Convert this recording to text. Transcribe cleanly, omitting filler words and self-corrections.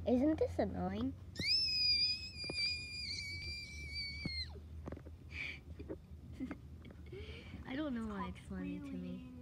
Isn't this annoying? I don't know why it's funny to me.